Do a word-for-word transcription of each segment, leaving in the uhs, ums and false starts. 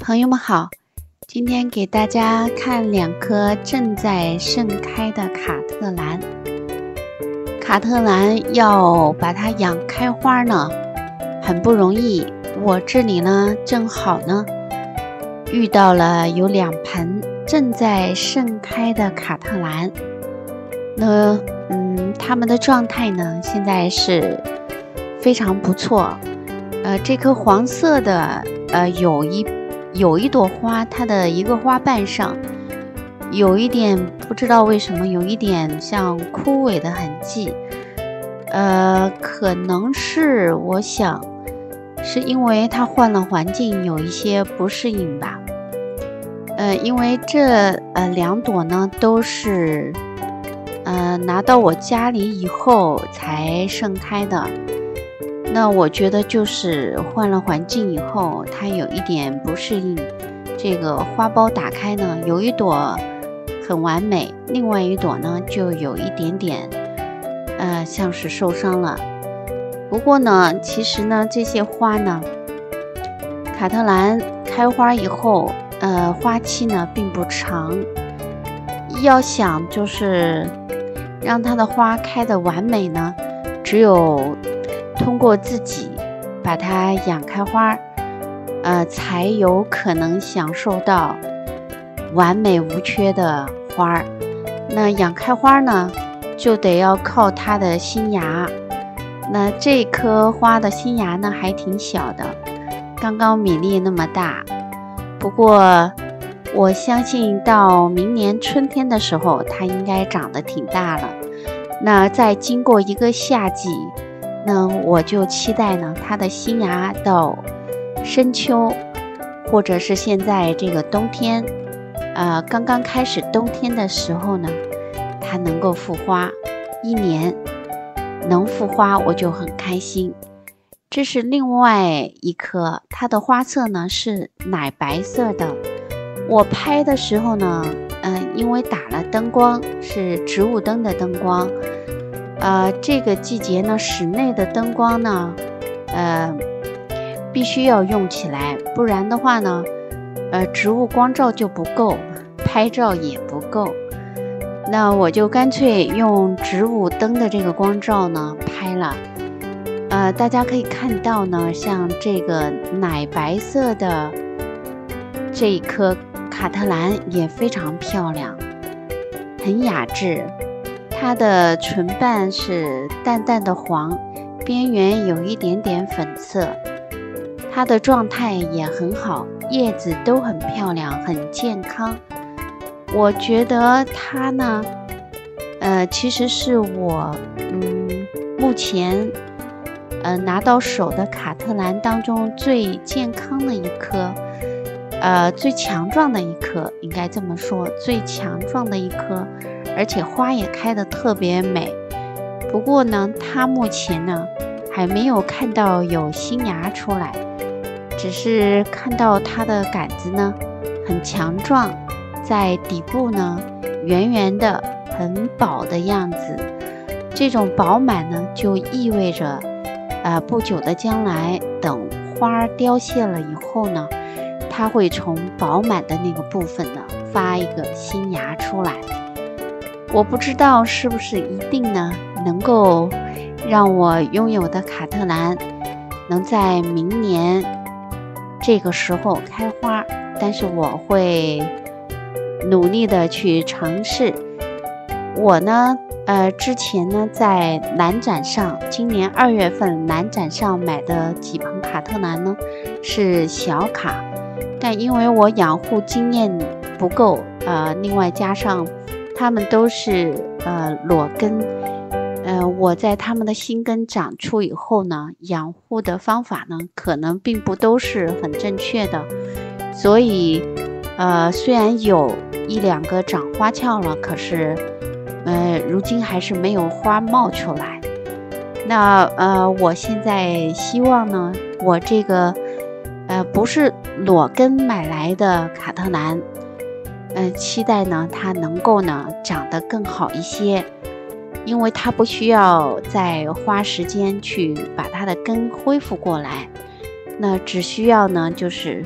朋友们好，今天给大家看两棵正在盛开的卡特兰。卡特兰要把它养开花呢，很不容易。我这里呢，正好呢遇到了有两盆正在盛开的卡特兰。那嗯，它们的状态呢，现在是非常不错。呃，这颗黄色的，呃，有一有一朵花，它的一个花瓣上有一点不知道为什么有一点像枯萎的痕迹，呃，可能是我想是因为它换了环境，有一些不适应吧。呃，因为这呃两朵呢都是呃拿到我家里以后才盛开的。那我觉得就是换了环境以后，它有一点不适应。这个花苞打开呢，有一朵很完美，另外一朵呢就有一点点，呃，像是受伤了。不过呢，其实呢，这些花呢，卡特兰开花以后，呃，花期呢并不长。要想就是让它的花开得完美呢，只有通过自己把它养开花，呃，才有可能享受到完美无缺的花。那养开花呢，就得要靠它的新芽。那这颗花的新芽呢，还挺小的，刚刚米粒那么大。不过我相信到明年春天的时候，它应该长得挺大了。那再经过一个夏季，那我就期待呢，它的新芽到深秋，或者是现在这个冬天，呃，刚刚开始冬天的时候呢，它能够复花，一年能复花，我就很开心。这是另外一棵，它的花色呢是奶白色的。我拍的时候呢，嗯、呃，因为打了灯光，是植物灯的灯光。呃，这个季节呢，室内的灯光呢，呃，必须要用起来，不然的话呢，呃，植物光照就不够，拍照也不够。那我就干脆用植物灯的这个光照呢拍了。呃，大家可以看到呢，像这个奶白色的这一颗卡特兰也非常漂亮，很雅致。它的唇瓣是淡淡的黄，边缘有一点点粉色。它的状态也很好，叶子都很漂亮，很健康。我觉得它呢，呃，其实是我嗯目前呃拿到手的卡特兰当中最健康的一颗，呃，最强壮的一颗，应该这么说，最强壮的一颗。而且花也开得特别美。不过呢，它目前呢还没有看到有新芽出来，只是看到它的杆子呢很强壮，在底部呢圆圆的很饱的样子。这种饱满呢就意味着呃不久的将来，等花凋谢了以后呢，它会从饱满的那个部分呢发一个新芽出来。我不知道是不是一定呢能够让我拥有的卡特兰能在明年这个时候开花，但是我会努力的去尝试。我呢呃之前呢在蓝展上，今年二月份蓝展上买的几盆卡特兰呢是小卡，但因为我养护经验不够，呃另外加上它们都是呃裸根，呃，我在它们的新根长出以后呢，养护的方法呢，可能并不都是很正确的，所以呃，虽然有一两个长花俏了，可是呃，如今还是没有花冒出来。那呃，我现在希望呢，我这个呃不是裸根买来的卡特兰。呃，期待呢，它能够呢长得更好一些，因为它不需要再花时间去把它的根恢复过来，那只需要呢就是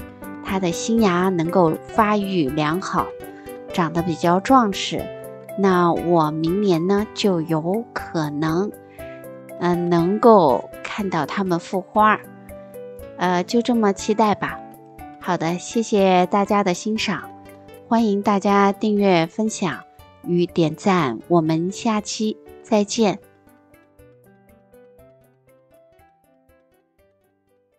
它的新芽能够发育良好，长得比较壮实，那我明年呢就有可能嗯、呃，能够看到它们复花，呃，就这么期待吧。好的，谢谢大家的欣赏，欢迎大家订阅、分享与点赞，我们下期再见。